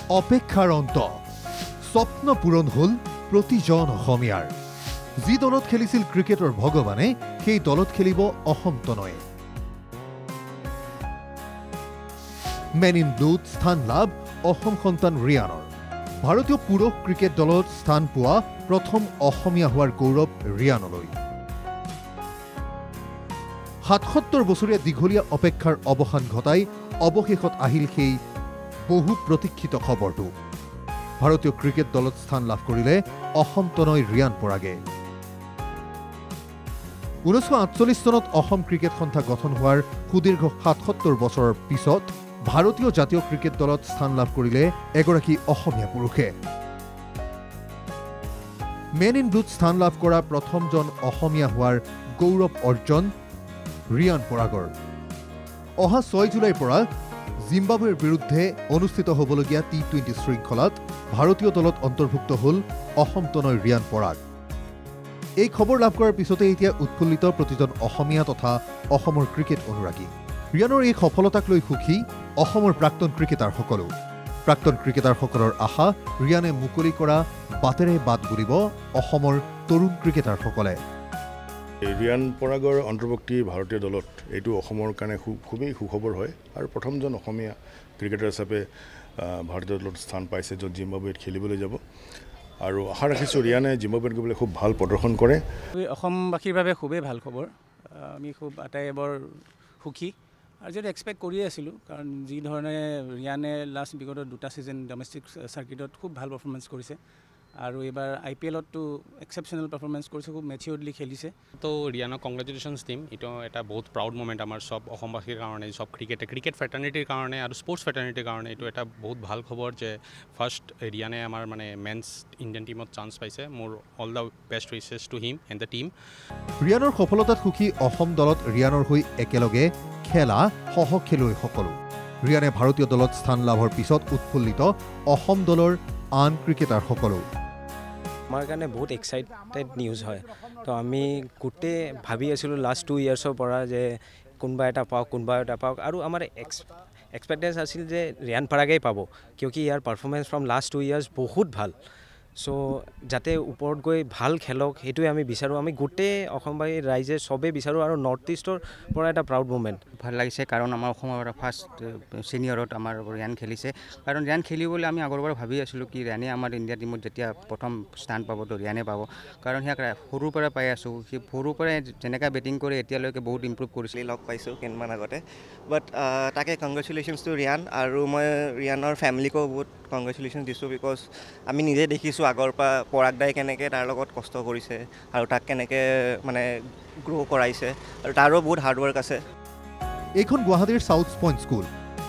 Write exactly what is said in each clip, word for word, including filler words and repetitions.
অপেক্ষাৰ অন্ত স্বপ্ন পূৰণ হল প্ৰতিজন অসমীয়াৰ যি দলত খেলিছিল ক্ৰিকেটৰ ভগৱানে সেই দলত খেলিব অসম তনয়ে মেন ইন ব্লুত স্থান লাভ অসম সন্তান ৰিয়ানৰ ভাৰতীয় পুৰুষ ক্ৰিকেট দলত স্থান পোৱা প্ৰথম অসমীয়া হোৱাৰ গৌৰৱ ৰিয়ানলৈ সাতসত্তৰ বছৰীয়া দীঘলীয়া অপেক্ষাৰ অৱসান ঘটাই অৱশেষত আহিল সেই বহু প্ৰতীক্ষিত খবৰটো ভাৰতীয় ক্ৰিকেট দলত স্থান লাভ কৰিলে অসম তনয় ৰিয়ান পৰাগে ঊনৈছশ আঠচল্লিছ চনত অসম ক্ৰিকেট সন্থা গঠন হোৱাৰ সুদীৰ্ঘ সাতসত্তৰ বছৰৰ পিছত ভাৰতীয় জাতীয় ক্ৰিকেট দলত স্থান লাভ কৰিলে এগৰাকী অসমীয়া পুৰুষে মেন ইন ব্লুত স্থান লাভ কৰা প্ৰথমজন অসমীয়া হোৱাৰ গৌৰৱ অৰ্জন ৰিয়ান পৰাগৰ অহা ছয় জুলাইৰ পৰা জিম্বাবৱেৰ বিৰুদ্ধে অনুষ্ঠিত হ'বলগীয়া টি টুৱেণ্টি শৃংখলাত ভাৰতীয় দলত অন্তৰ্ভুক্ত হ'ল অসম তনয় ৰিয়ান পৰাগ এই খবৰ লাভ কৰাৰ পিছতে এতিয়া উৎফুল্লিত প্ৰতিজন অসমীয়া তথা অসমৰ ক্ৰিকেট অনুৰাগী ৰিয়ানৰ এই সফলতাক লৈ সুখী অসমৰ প্ৰাক্তন ক্ৰিকেটাৰসকলো প্ৰাক্তন ক্ৰিকেটাৰসকলৰ আশা ৰিয়ানে মুকলি কৰা বাটেৰে বাট বুলিব অসমৰ তৰুণ ক্ৰিকেটাৰসকলে ৰিয়ান পৰাগৰ অন্তৰ্ভুক্তি ভাৰতীয় দলত এইটো অসমৰ কাৰণে খুবেই সুখবৰ হয় আৰু প্ৰথমজন অসমীয়া ক্ৰিকেটাৰ হিচাপে ভাৰতীয় দলত স্থান পাইছে য'ত জিম্বাবৱেত খেলিবলৈ যাব আৰু আশা ৰাখিছোঁ ৰিয়ানে জিম্বাবৱেত গৈ খুব ভাল প্ৰদৰ্শন কৰে অসমবাসীৰ বাবে খুবেই ভাল খবৰ আমি খুব আটাই বৰ সুখী আৰু যিটো এক্সপেক্ট কৰি আছিলোঁ কাৰণ যি ধৰণে ৰিয়ানে লাষ্ট বিগত দুটা ছিজন ডমেষ্টিক চাৰ্কিটত খুব ভাল পাৰফৰ্মেঞ্চ কৰিছে আৰু এবাৰ আই পি এলতো এক্সেপশ্যনেল পাৰফৰ্মেঞ্চ কৰিছে খুব মেচিয়ৰডলি খেলিছে তো ৰিয়ানক কংগ্ৰেচুলেশ্যনছ দিম এইটো এটা বহুত প্ৰাউড মোমেণ্ট আমাৰ চব অসমবাসীৰ কাৰণে চব ক্ৰিকেটে ক্ৰিকেট ফেটাৰ্নিটিৰ কাৰণে আৰু স্পৰ্টছ ফেটাৰ্নিটিৰ কাৰণে এইটো এটা বহুত ভাল খবৰ যে ফাৰ্ষ্ট ৰিয়ানে আমাৰ মানে মেন্স ইণ্ডিয়ান টীমত চান্স পাইছে মোৰ all the best wishes to him and the team ৰিয়ানৰ সফলতাত সুখী অসম দলত ৰিয়ানৰ হৈ একেলগে খেলা সহ খেলুৱৈসকলো ৰিয়ানে ভাৰতীয় দলত স্থান লাভৰ পিছত উৎফুল্লিত অসম দলৰ আন ক্ৰিকেটাৰসকলো আমাৰ কাৰণে বহুত এক্সাইটেড নিউজ হয় তো আমি গোটেই ভাবি আছিলোঁ লাষ্ট টু ইয়াৰ্ছৰ পৰা যে কোনোবা এটা পাওক কোনোবা এটা পাওক আৰু আমাৰ এক্স এক্সপেক্টেঞ্চ আছিল যে ৰিয়ান পৰাগেই পাব কিয়কি ইয়াৰ performance from last two years বহুত ভাল চ' যাতে ওপৰত গৈ ভাল খেলক সেইটোৱে আমি বিচাৰোঁ আমি গোটেই অসমবাসী ৰাইজে চবেই বিচাৰোঁ আৰু নৰ্থ ইষ্টৰ পৰা এটা প্ৰাউড মুমেণ্ট ভাল লাগিছে কাৰণ আমাৰ অসমৰ ফাৰ্ষ্ট ছিনিয়ৰত আমাৰ ৰিয়ান খেলিছে কাৰণ ৰিয়ান খেলিবলৈ আমি আগৰ পৰা ভাবি আছিলোঁ কি ৰিয়ানে আমাৰ ইণ্ডিয়া টীমত যেতিয়া প্ৰথম স্থান পাব তো ৰিয়ানে পাব কাৰণ সিয়াক সৰুৰ পৰা পাই আছোঁ সি সৰুৰ পৰাই যেনেকৈ বেটিং কৰে এতিয়ালৈকে বহুত ইম্প্ৰুভ কৰিছিল লগ পাইছোঁ কেইদিনমান আগতে বাট তাকে কংগ্ৰেচুলেশ্যনছ টু ৰিয়ান আৰু মই ৰিয়ানৰ ফেমিলিকো বহুত কংগ্ৰেচুলেশ্যন দিছোঁ বিকজ আমি নিজে দেখিছোঁ আগৰ পৰা পৰাগ দাই কেনেকৈ তাৰ লগত কষ্ট কৰিছে আৰু তাক কেনেকৈ মানে গ্ৰ' কৰাইছে আৰু তাৰো বহুত হাৰ্ডৱৰ্ক আছে এইখন গুৱাহাটীৰ চাউথ পইণ্ট স্কুল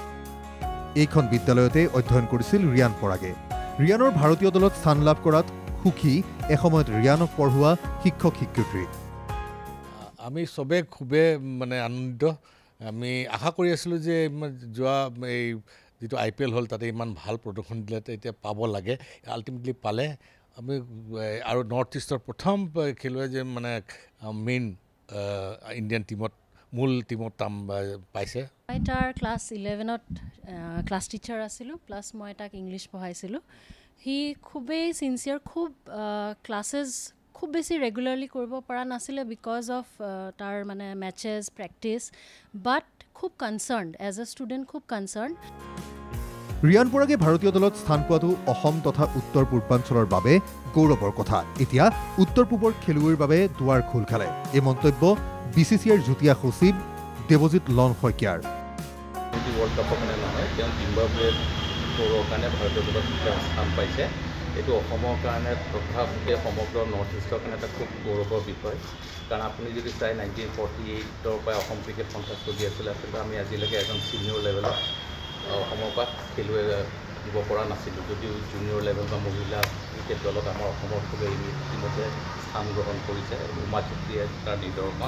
এইখন বিদ্যালয়তে অধ্যয়ন কৰিছিল ৰিয়ান পৰাগে ৰিয়ানৰ ভাৰতীয় দলত স্থান লাভ কৰাত সুখী এসময়ত ৰিয়ানক পঢ়োৱা শিক্ষক শিক্ষয়িত্ৰী আমি চবে খুবেই মানে আনন্দিত আমি আশা কৰি আছিলোঁ যে যোৱা এই যিটো আই পি এল হ'ল তাতে ইমান ভাল প্ৰদৰ্শন দিলে এতিয়া পাব লাগে আল্টিমেটলি পালে আমি আৰু নৰ্থ ইষ্টৰ প্ৰথম খেলুৱৈ যে মানে মেইন ইণ্ডিয়ান টীমত মূল টীমত নাম পাইছে মই তাৰ ক্লাছ ইলেভেনত ক্লাছ টিচাৰ আছিলোঁ প্লাছ মই তাক ইংলিছ পঢ়াইছিলোঁ সি খুবেই চিনচিয়াৰ খুব ক্লাছেছ খুব বেছি ৰেগুলাৰলি কৰিব পৰা নাছিলে বিকজ অফ তাৰ মানে মেচেছ প্ৰেক্টিছ বাট খুব কনচাৰ্ণ এজ এ ষ্টুডেণ্ট খুব কনচাৰ্ণ ৰিয়ান পৰাগে ভাৰতীয় দলত স্থান পোৱাটো অসম তথা উত্তৰ পূৰ্বাঞ্চলৰ বাবে গৌৰৱৰ কথা এতিয়া উত্তৰ পূবৰ খেলুৱৈৰ বাবে দুৱাৰ খোল খালে এই মন্তব্য বি চি চি আইৰ যুটীয়া সচিব দেৱজিৎ লন শইকীয়াৰ ৱৰ্ল্ড কাপৰ কাৰণে নহয় তেওঁ জিম্বাবৱেৰ কাৰণে ভাৰতীয় দলত স্থান পাইছে এইটো অসমৰ কাৰণে তথা গোটেই সমগ্ৰ নৰ্থ ইষ্টৰ কাৰণে এটা খুব গৌৰৱৰ বিষয় কাৰণ আপুনি যদি চাই নাইনটিন ফৰ্টি এইটৰ পৰা অসম ক্ৰিকেট সন্থা চলি আছিলে আচলতে আমি আজিলৈকে এজন ছিনিয়ৰ লেভেলত অসমৰ পৰা খেলুৱৈ দিব পৰা নাছিলোঁ যদিও জুনিয়ৰ লেভেল বা মহিলা ক্ৰিকেট দলত আমাৰ অসমৰ খুবেই ইতিমধ্যে স্থান গ্ৰহণ কৰিছে উমা চুক্তিয়ে তাৰ নিদৰ্শন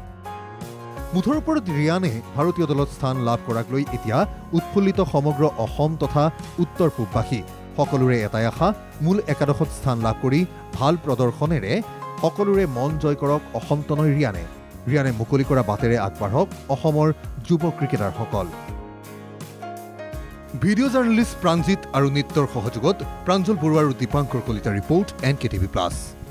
মুঠৰ ওপৰত ৰিয়ানে ভাৰতীয় দলত স্থান লাভ কৰাক লৈ এতিয়া উৎফুল্লিত সমগ্ৰ অসম তথা উত্তৰ পূববাসী সকলোৰে এটাই আশা মূল একাদশত স্থান লাভ কৰি ভাল প্ৰদৰ্শনেৰে সকলোৰে মন জয় কৰক অসম তনয় ৰিয়ানে ৰিয়ানে মুকলি কৰা বাটেৰে আগবাঢ়ক অসমৰ যুৱ ক্ৰিকেটাৰসকল ভিডিঅ' জাৰ্নেলিষ্ট প্ৰাঞ্জিত আৰু নিত্যৰ সহযোগত প্ৰাঞ্জল বৰুৱা আৰু দীপাংকৰ কলিতাৰ report N K TV plus.